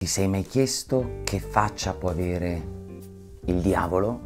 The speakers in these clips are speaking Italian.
Ti sei mai chiesto che faccia può avere il diavolo?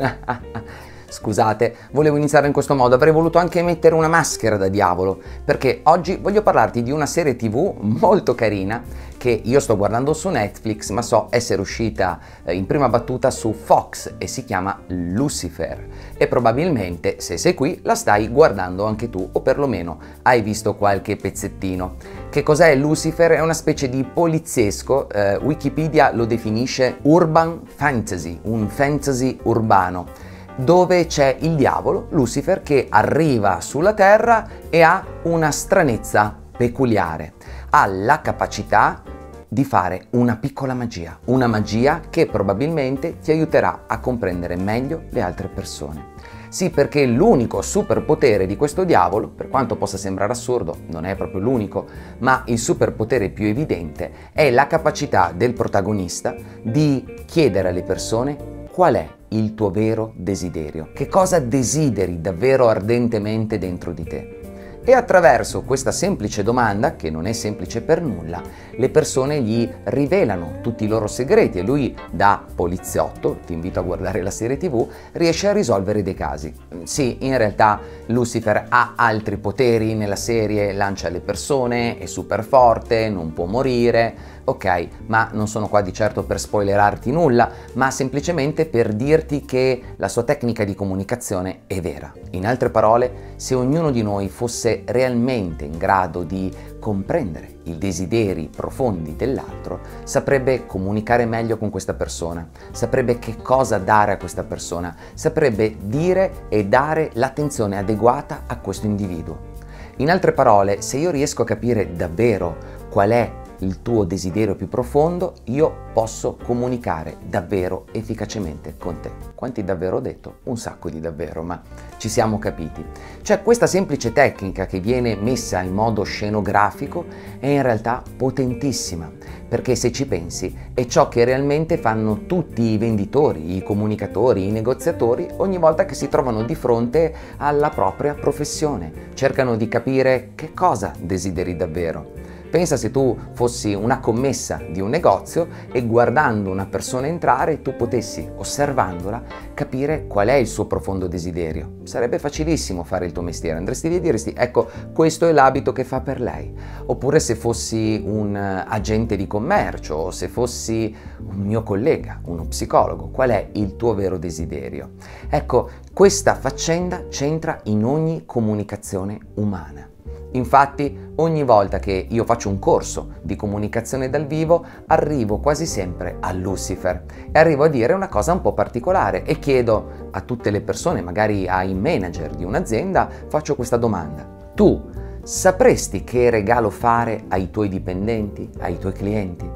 Scusate, volevo iniziare in questo modo, avrei voluto anche mettere una maschera da diavolo, perché oggi voglio parlarti di una serie TV molto carina che io sto guardando su Netflix, ma so essere uscita in prima battuta su Fox e si chiama Lucifer. E probabilmente, se sei qui, la stai guardando anche tu, o perlomeno hai visto qualche pezzettino. Che cos'è Lucifer? È una specie di poliziesco, Wikipedia lo definisce urban fantasy, un fantasy urbano, dove c'è il diavolo, Lucifer, che arriva sulla terra e ha una stranezza peculiare. Ha la capacità di fare una piccola magia, una magia che probabilmente ti aiuterà a comprendere meglio le altre persone. Sì, perché l'unico superpotere di questo diavolo, per quanto possa sembrare assurdo, non è proprio l'unico, ma il superpotere più evidente è la capacità del protagonista di chiedere alle persone qual è il tuo vero desiderio, che cosa desideri davvero ardentemente dentro di te. E attraverso questa semplice domanda, che non è semplice per nulla, le persone gli rivelano tutti i loro segreti e lui, da poliziotto, ti invito a guardare la serie TV, riesce a risolvere dei casi. Sì, in realtà Lucifer ha altri poteri nella serie, lancia le persone, è super forte, non può morire. Ok, ma non sono qua di certo per spoilerarti nulla, ma semplicemente per dirti che la sua tecnica di comunicazione è vera. In altre parole, se ognuno di noi fosse realmente in grado di comprendere i desideri profondi dell'altro, saprebbe comunicare meglio con questa persona, saprebbe che cosa dare a questa persona, saprebbe dire e dare l'attenzione adeguata a questo individuo. In altre parole, se io riesco a capire davvero qual è il tuo desiderio più profondo, io posso comunicare davvero efficacemente con te. Quanti davvero ho detto? Un sacco di davvero, ma ci siamo capiti. Cioè, questa semplice tecnica che viene messa in modo scenografico è in realtà potentissima, perché se ci pensi è ciò che realmente fanno tutti i venditori, i comunicatori, i negoziatori ogni volta che si trovano di fronte alla propria professione. Cercano di capire che cosa desideri davvero. Pensa se tu fossi una commessa di un negozio e guardando una persona entrare tu potessi, osservandola, capire qual è il suo profondo desiderio. Sarebbe facilissimo fare il tuo mestiere, andresti lì e diresti ecco, questo è l'abito che fa per lei. Oppure se fossi un agente di commercio o se fossi un mio collega, uno psicologo, qual è il tuo vero desiderio? Ecco, questa faccenda c'entra in ogni comunicazione umana. Infatti, ogni volta che io faccio un corso di comunicazione dal vivo, arrivo quasi sempre a Lucifer e arrivo a dire una cosa un po' particolare e chiedo a tutte le persone, magari ai manager di un'azienda, faccio questa domanda. Tu sapresti che regalo fare ai tuoi dipendenti, ai tuoi clienti?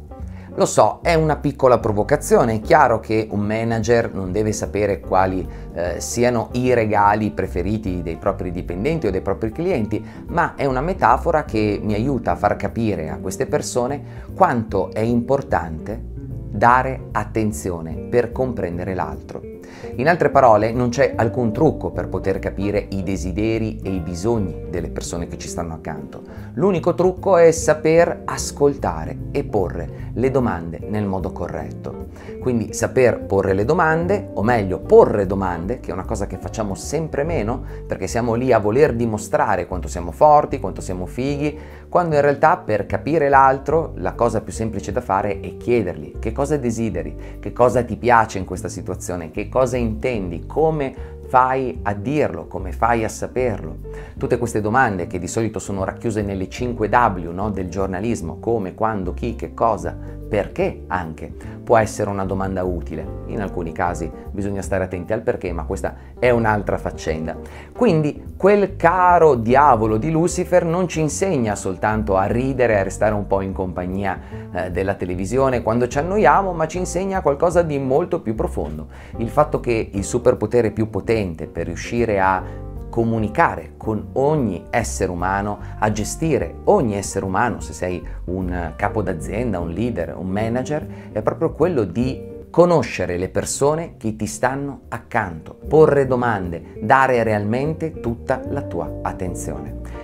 Lo so, è una piccola provocazione, è chiaro che un manager non deve sapere quali siano i regali preferiti dei propri dipendenti o dei propri clienti, ma è una metafora che mi aiuta a far capire a queste persone quanto è importante dare attenzione per comprendere l'altro. In altre parole, non c'è alcun trucco per poter capire i desideri e i bisogni delle persone che ci stanno accanto. L'unico trucco è saper ascoltare e porre le domande nel modo corretto. Quindi saper porre le domande, o meglio porre domande, che è una cosa che facciamo sempre meno, perché siamo lì a voler dimostrare quanto siamo forti, quanto siamo fighi, quando in realtà per capire l'altro la cosa più semplice da fare è chiedergli che cosa desideri, che cosa ti piace in questa situazione, che cosa intendi, come fai a dirlo, come fai a saperlo. Tutte queste domande che di solito sono racchiuse nelle 5 W, no, del giornalismo, come, quando, chi, che cosa, perché anche, può essere una domanda utile. In alcuni casi bisogna stare attenti al perché, ma questa è un'altra faccenda. Quindi quel caro diavolo di Lucifer non ci insegna soltanto a ridere, a restare un po' in compagnia della televisione quando ci annoiamo, ma ci insegna qualcosa di molto più profondo. Il fatto che il superpotere più potente per riuscire a comunicare con ogni essere umano, a gestire ogni essere umano, se sei un capo d'azienda, un leader, un manager, è proprio quello di conoscere le persone che ti stanno accanto, porre domande, dare realmente tutta la tua attenzione.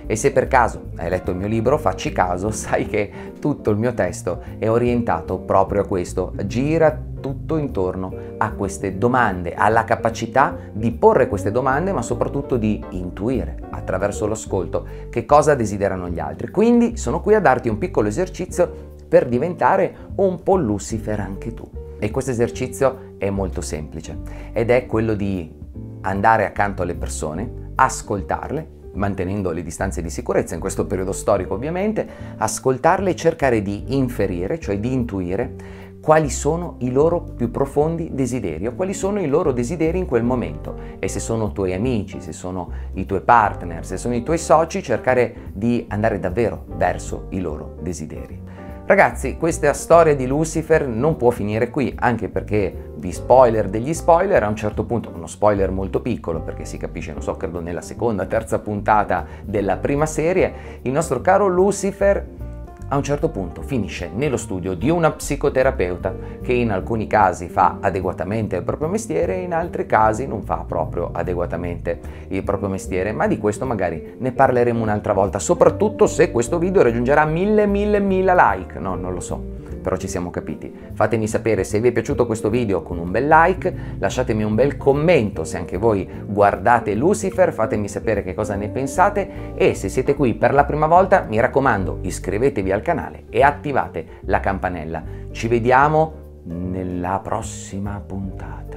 E se per caso hai letto il mio libro, facci caso, sai che tutto il mio testo è orientato proprio a questo, gira tutto intorno a queste domande, alla capacità di porre queste domande, ma soprattutto di intuire attraverso l'ascolto che cosa desiderano gli altri. Quindi sono qui a darti un piccolo esercizio per diventare un po' Lucifer anche tu. E questo esercizio è molto semplice ed è quello di andare accanto alle persone, ascoltarle, mantenendo le distanze di sicurezza in questo periodo storico ovviamente, ascoltarle e cercare di inferire, cioè di intuire quali sono i loro più profondi desideri o quali sono i loro desideri in quel momento. E se sono tuoi amici, se sono i tuoi partner, se sono i tuoi soci, cercare di andare davvero verso i loro desideri. Ragazzi, questa storia di Lucifer non può finire qui, anche perché vi spoiler degli spoiler, a un certo punto, uno spoiler molto piccolo perché si capisce, non so, credo nella seconda, terza puntata della prima serie, il nostro caro Lucifer a un certo punto finisce nello studio di una psicoterapeuta che in alcuni casi fa adeguatamente il proprio mestiere e in altri casi non fa proprio adeguatamente il proprio mestiere, ma di questo magari ne parleremo un'altra volta, soprattutto se questo video raggiungerà 1000 like, no, non lo so. Però ci siamo capiti. Fatemi sapere se vi è piaciuto questo video con un bel like, lasciatemi un bel commento se anche voi guardate Lucifer, fatemi sapere che cosa ne pensate e se siete qui per la prima volta mi raccomando iscrivetevi al canale e attivate la campanella. Ci vediamo nella prossima puntata.